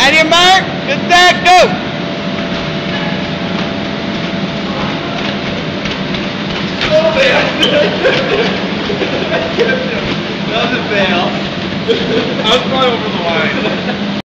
Out of your mark. Good start. Go. Oh, man. That was a fail. I was probably over the line.